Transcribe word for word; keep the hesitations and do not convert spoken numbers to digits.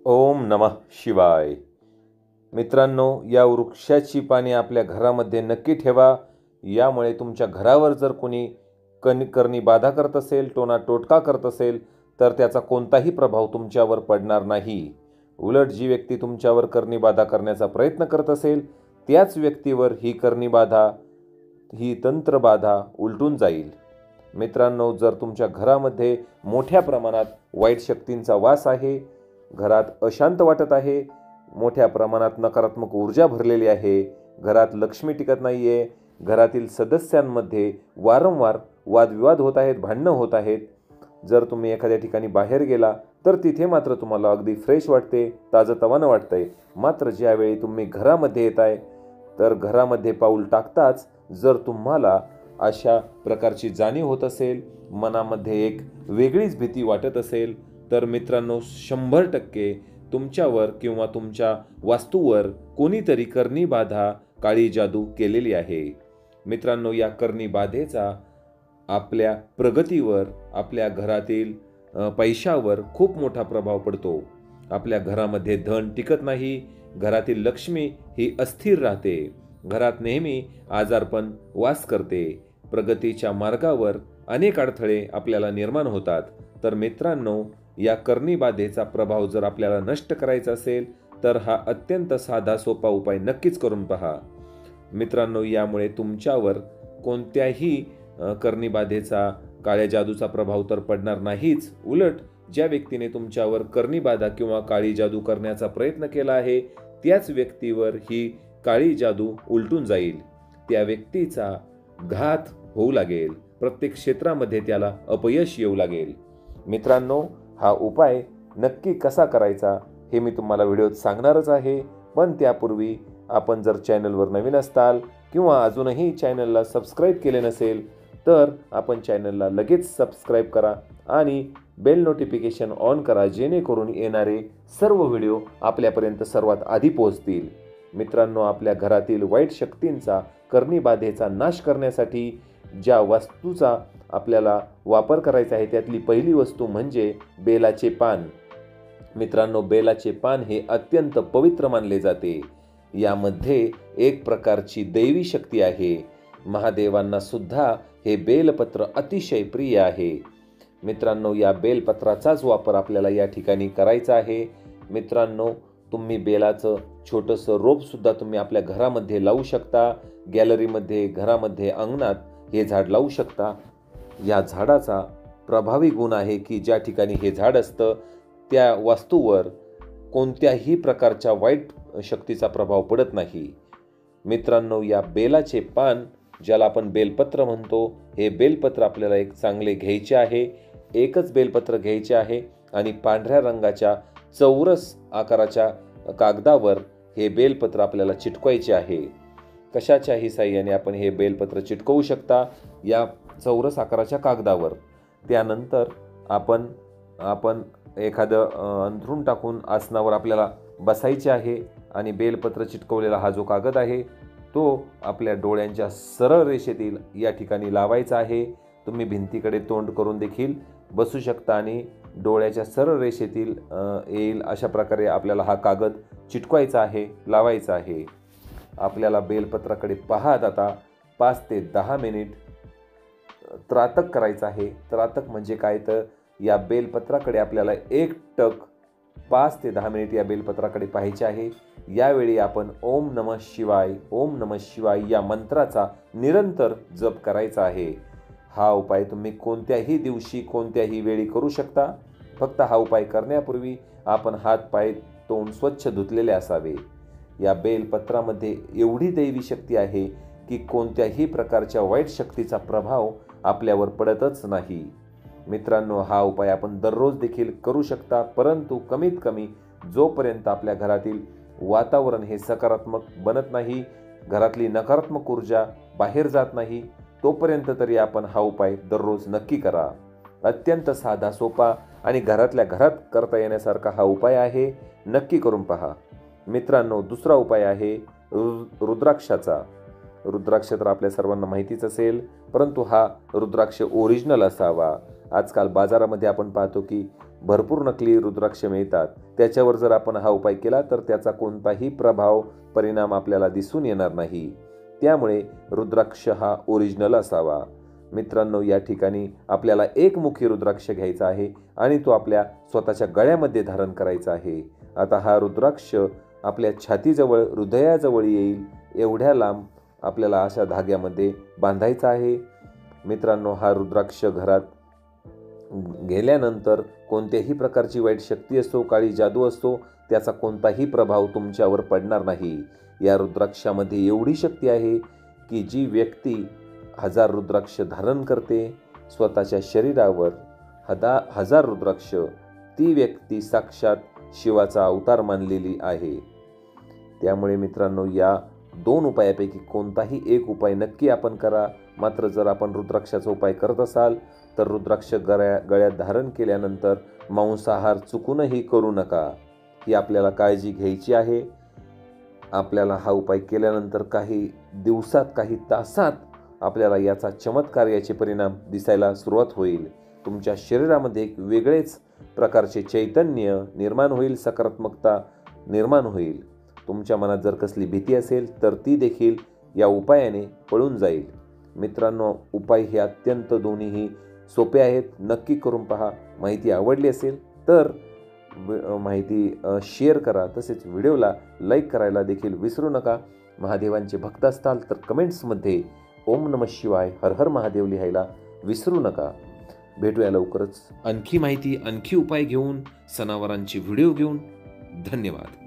ओम नमः शिवाय. मित्रांनो, या वृक्षाची पाने आपल्या घरामध्ये नक्की ठेवा. यामुळे तुमच्या घरावर जर कोणी कन करणी बाधा करत असेल, टोना टोटका करत असेल, तर त्याचा कोणताही प्रभाव तुमच्यावर पडणार नाही. उलट जी व्यक्ती तुमच्यावर करणी बाधा करण्याचा प्रयत्न करत असेल, त्याच व्यक्तीवर ही करणी बाधा, ही तंत्रबाधा उलटून जाईल. मित्रांनो, जर तुमच्या घरामध्ये मोठ्या प्रमाणात वाईट शक्तींचा वास आहे, घरात अशांत वाटत आहे, मोठ्या प्रमाणात नकारात्मक ऊर्जा भरलेली आहे, घरात लक्ष्मी टिकत नाही आहे, घरातील सदस्यांमध्ये वारंवार वादविवाद होत आहेत, भांडणं होत आहेत, जर तुम्ही एखाद्या ठिकाणी बाहेर गेला तर तिथे मात्र तुम्हाला अगदी फ्रेश वाटते, ताजंतवानं वाटतंय. मात्र ज्यावेळी तुम्ही घरामध्ये येत आहे, तर घरामध्ये पाऊल टाकताच जर तुम्हाला अशा प्रकारची जाणीव होत असेल, मनामध्ये एक वेगळीच भीती वाटत असेल, तर मित्रांनो, शंभर टक्के तुमच्यावर किंवा तुमच्या वास्तूवर कोणीतरी करणी बाधा, काळी जादू केलेली आहे. मित्रांनो, या करणी बाधेचा आपल्या प्रगतीवर, आपल्या घरातील पैशावर खूप मोठा प्रभाव पडतो. आपल्या घरामध्ये धन टिकत नाही, घरातील लक्ष्मी ही अस्थिर राहते, घरात नेहमी आजारपण वास करते, प्रगतीच्या मार्गावर अनेक अडथळे आपल्याला निर्माण होतात. तर मित्रांनो, या करणी बाधेचा प्रभाव जर आपल्याला नष्ट करायचा असेल, तर हा अत्यंत साधा सोपा उपाय नक्कीच करून पहा. मित्रांनो, यामुळे तुमच्यावर कोणत्याही करणी बाधेचा, काळ्या जादूचा प्रभाव तर पडणार नाहीच. उलट ज्या व्यक्तीने तुमच्यावर करणी बाधा किंवा काळी जादू करण्याचा प्रयत्न केला आहे, त्याच व्यक्तीवर ही काळी जादू उलटून जाईल. त्या व्यक्तीचा घात होऊ लागेल, प्रत्येक क्षेत्रामध्ये त्याला अपयश येऊ लागेल. मित्रांनो, हा उपाय नक्की कसा करायचा हे मी तुम्हाला व्हिडिओत सांगणारच आहे. पण त्यापूर्वी आपण जर चॅनलवर नवीन असाल किंवा अजूनही चॅनलला सबस्क्राईब केले नसेल, तर आपण चॅनलला लगेच सबस्क्राईब करा आणि बेल नोटिफिकेशन ऑन करा, जेणेकरून येणारे सर्व व्हिडिओ आपल्यापर्यंत सर्वात आधी पोहोचतील. मित्रांनो, आपल्या घरातील वाईट शक्तींचा, करणी बाधेचा नाश करण्यासाठी ज्या वस्तूचा आपल्याला वापर करायचा आहे, त्यातली पहिली वस्तू म्हणजे बेलाचे पान. मित्रांनो, बेलाचे पान हे अत्यंत पवित्र मानले जाते. यामध्ये एक प्रकारची दैवी शक्ती आहे. महादेवांना सुद्धा हे बेलपत्र अतिशय प्रिय आहे. मित्रांनो, या बेलपत्राचाच वापर आपल्याला या ठिकाणी करायचा आहे. मित्रांनो, तुम्ही बेलाचं छोटंसं रोप सुद्धा तुम्ही आपल्या घरामध्ये लावू शकता. गॅलरीमध्ये, घरामध्ये, अंगणात हे झाड लावू शकता. या झाडाचा प्रभावी गुण आहे की ज्या ठिकाणी हे झाड असतं, त्या वास्तूवर कोणत्याही प्रकारच्या वाईट शक्तीचा प्रभाव पडत नाही. मित्रांनो, या बेलाचे पान, ज्याला आपण बेलपत्र म्हणतो, हे बेलपत्र आपल्याला एक चांगले घ्यायचे आहे. एकच बेलपत्र घ्यायचे आहे आणि पांढऱ्या रंगाच्या चौरस आकाराच्या कागदावर हे बेलपत्र आपल्याला चिटकवायचे आहे. कशाच्याही साहाय्याने आपण हे बेलपत्र चिटकवू शकता या चौरस आकाराच्या कागदावर. त्यानंतर आपण आपण एखादं अंथरूण टाकून आसनावर आपल्याला बसायचे आहे आणि बेलपत्र चिटकवलेला हा जो कागद आहे, तो आपल्या डोळ्यांच्या सरळ रेषेतील या ठिकाणी लावायचा आहे. तुम्ही भिंतीकडे तोंड करून देखील बसू शकता आणि डोळ्याच्या सरळ रेषेतील येईल अशा प्रकारे आपल्याला हा कागद चिटकवायचा आहे, लावायचा आहे. आपल्याला बेलपत्राकडे पाहत आता पाच ते दहा मिनिट त्राटक करायचं आहे. त्राटक म्हणजे काय, तर या बेलपत्राकडे आपल्याला एक टक पाच ते दहा मिनिट या बेलपत्राकडे पाहायचे आहे. यावेळी आपण ओम नमः शिवाय, ओम नमः शिवाय या मंत्राचा निरंतर जप करायचा आहे. हा उपाय तुम्ही कोणत्याही दिवशी, कोणत्याही वेळी करू शकता. फक्त हा उपाय करण्यापूर्वी आपण हात, पाय, तोंड स्वच्छ धुतलेले असावे. या बेलपत्रामध्ये एवढी दैवी शक्ती आहे की कोणत्याही प्रकारच्या वाईट शक्तीचा प्रभाव आपल्यावर पडतच नाही. मित्रांनो, हा उपाय आपण दररोज देखील करू शकता, परंतु कमीत कमी जोपर्यंत आपल्या घरातील वातावरण हे सकारात्मक बनत नाही, घरातली नकारात्मक ऊर्जा बाहेर जात नाही, तोपर्यंत तरी आपण हा उपाय दररोज नक्की करा. अत्यंत साधा, सोपा आणि घरातल्या घरात करता येण्यासारखा हा उपाय आहे. नक्की करून पहा. मित्रांनो, दुसरा उपाय आहे रुद्राक्षाचा. रुद्राक्ष तर आपल्या सर्वांना माहितीच असेल, परंतु हा रुद्राक्ष ओरिजिनल असावा. आजकाल बाजारामध्ये आपण पाहतो की भरपूर नकली रुद्राक्ष मिळतात. त्याच्यावर जर आपण हा उपाय केला तर त्याचा कोणताही प्रभाव परिणाम आपल्याला दिसून येणार नाही. त्यामुळे रुद्राक्ष हा ओरिजिनल असावा. मित्रांनो, या ठिकाणी आपल्याला एकमुखी रुद्राक्ष घ्यायचा आहे आणि तो आपल्या स्वतःच्या गळ्यामध्ये धारण करायचा आहे. आता हा रुद्राक्ष आपल्या छातीजवळ हृदयाजवळ येईल एवढ्या लांब आपल्याला अशा धाग्यामध्ये बांधायचा आहे. मित्रांनो, हा रुद्राक्ष घरात गेल्यानंतर कोणत्याही प्रकारची वाईट शक्ती असो, काळी जादू असो, त्याचा कोणताही प्रभाव तुमच्यावर पडणार नाही. या रुद्राक्षामध्ये एवढी शक्ती आहे की जी व्यक्ती हजार रुद्राक्ष धारण करते स्वतःच्या शरीरावर, हदा हजार रुद्राक्ष, ती व्यक्ती साक्षात शिवाचा अवतार मानलेली आहे. त्यामुळे मित्रांनो, या दोन उपायापैकी कोणताही एक उपाय नक्की आपण करा. मात्र जर आपण रुद्राक्षाचा उपाय करत असाल तर रुद्राक्ष गळ्या गळ्यात धारण केल्यानंतर मांसाहार चुकूनही करू नका. ही आपल्याला काळजी घ्यायची आहे. आपल्याला हा उपाय केल्यानंतर काही दिवसात, काही तासात आपल्याला याचा चमत्कार, याचे परिणाम दिसायला सुरुवात होईल. तुमच्या शरीरामध्ये एक वेगळेच प्रकारचे चैतन्य निर्माण होईल, सकारात्मकता निर्माण होईल. तुमच्या मनात जर कसली भीती असेल तर ती देखील या उपायाने पळून जाईल. मित्रांनो, उपाय हे अत्यंत दोन्हीही सोपे आहेत. नक्की करून पहा. माहिती आवडली असेल तर माहिती शेअर करा. तसेच व्हिडिओला लाईक करायला देखील विसरू नका. महादेवांचे भक्त असताल तर कमेंट्समध्ये ओम नमः शिवाय, हर हर महादेव लिहायला विसरू नका. भेटूया लवकरच आणखी माहिती, आणखी उपाय घेऊन, सणावारांचे व्हिडिओ घेऊन. धन्यवाद.